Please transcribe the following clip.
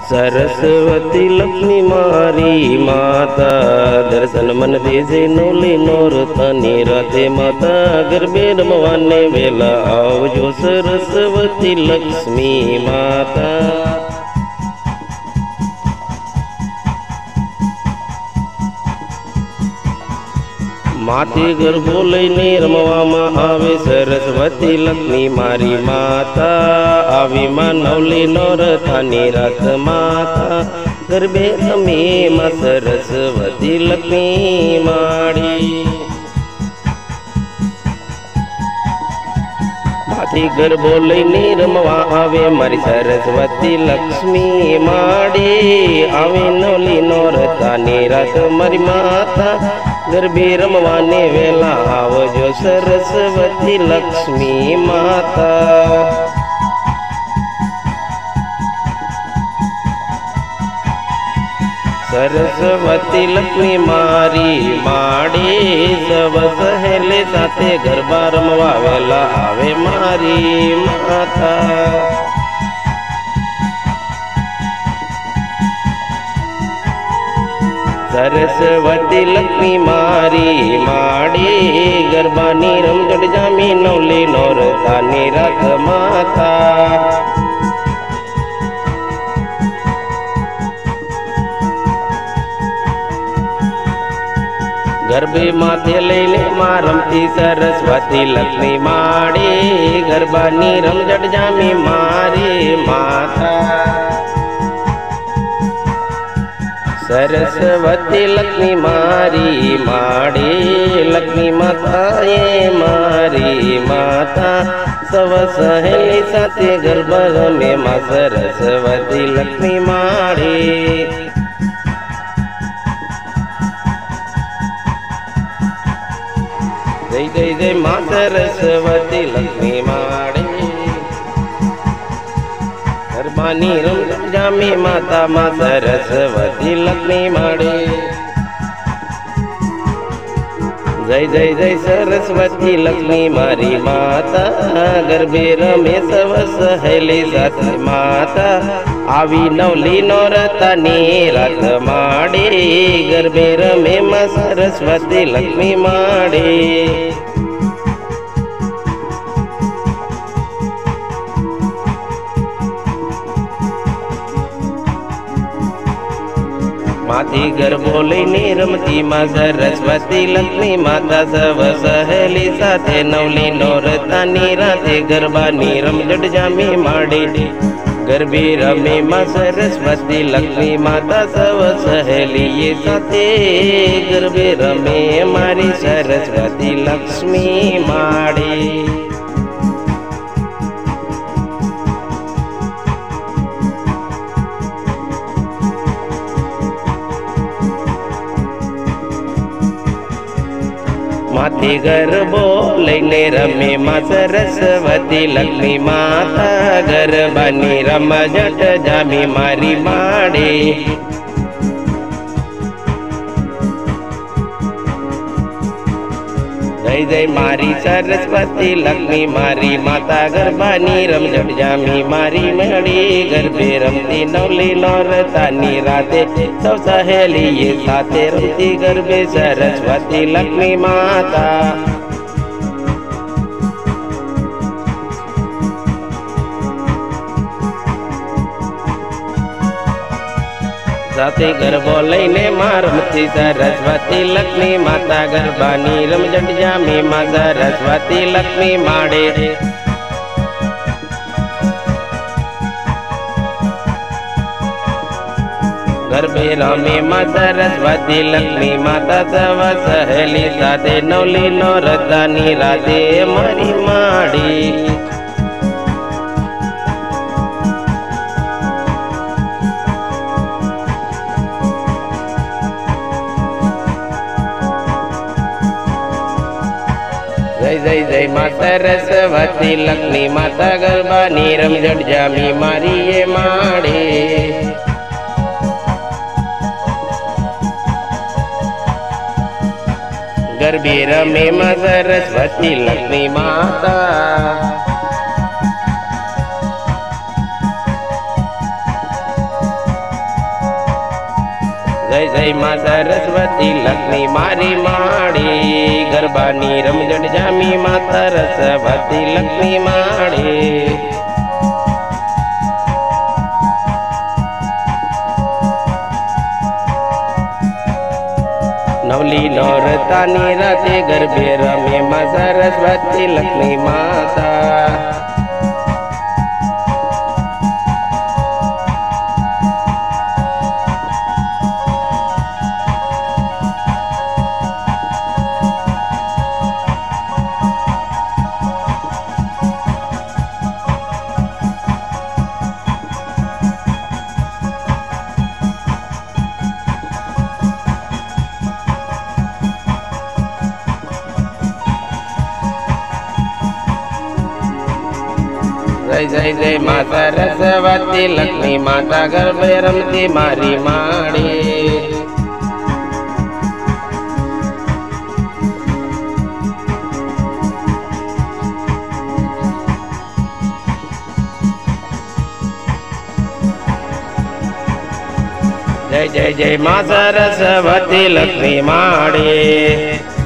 सरस्वती लक्ष्मी मारी माता दर्शन मन देजे नौली नौरतानी राते माता गरबे रमवाने वेला आवजो सरस्वती लक्ष्मी माता। माथे गरबो लईने रमवामां आवे सरस्वती लक्ष्मी मारी माता आवी मां नवली नौरतानी रात माता गरबे रमे मां सरस्वती लक्ष्मी माड़ी। माथे गरबो लईने रमवा आवे मारी सरस्वती लक्ष्मी माड़ी आवे नवली नौरतानी रात मारी माता गरबे रमवाने वेला आवजो सरस्वती लक्ष्मी माता। सरस्वती लक्ष्मी मारी माड़ी सब सहेले साथे गरबा रमवा वेला आवे मारी माता। सरस्वती लक्ष्मी मारी माड़ी गरबानी रमजट जामी नवली नौरतानी रात माता। गरबे माथे लईने मां रमती सरस्वती लक्ष्मी माड़ी गरबानी रमजट जामी मारी माता। सरस्वती लक्ष्मी मारी माड़ी लक्ष्मी माता ये मारी माता सब सहेली साथे गरबा रमे मां सरस्वती लक्ष्मी माड़ी। जय जय जय मां सरस्वती लक्ष्मी माड़ी गरबानी रमजट जामी माता मां सरस्वती लक्ष्मी माड़ी। जय जय जय सरस्वती लक्ष्मी मारी माता गरबे रमे सब सहेली साथे माता आवी नवली नौरतानी रात माड़ी गरबे रमे मां सरस्वती लक्ष्मी माड़ी। माथी गरबो लईने रमती मां सरस्वती लक्ष्मी माता सब सहेली साथे नवली नौरतानी राते गरबानी रमजट जामी माड़ी गरबे रमे मां सरस्वती लक्ष्मी माता सब सहेली ये साथे गरबे रमे मारी सरस्वती लक्ष्मी माड़ी। माथे गरबो लईने रमे मां सरस्वती लक्ष्मी माता गरबानी रमजट जामी मारी माड़ी। जय जय मारी सरस्वती लक्ष्मी मारी माता गरबानी रमजट जामी मारी माड़ी गरबे रमती नवली नौरतानी राते सब सहेली ये साथे रमती गरबे सरस्वती लक्ष्मी माता। साथे गरबो लईने मां रमती सरस्वती लक्ष्मी माता गरबानी रमजट जामी मां सरस्वती लक्ष्मी माड़ी। गरबे रमे मां सरस्वती लक्ष्मी माता सब सहेली साथे नवली नौरतानी राते मारी माड़ी। जय जय जय मां सरस्वती लक्ष्मी माता गरबानी रमजट जामी मारी ये माड़ी। गरबे रमे मां सरस्वती लक्ष्मी माता। जय जय माँ सरस्वती लक्ष्मी मारी माड़ी गरबानी रमझट जामी माँ सरस्वती लक्ष्मी माड़ी। नवली नौरतानी राते गरबे रमे माँ सरस्वती लक्ष्मी माता। जय जय जय माँ सरस्वती लक्ष्मी माता गरबे रमती मारी माड़ी। जय जय जय माँ सरस्वती लक्ष्मी माड़ी।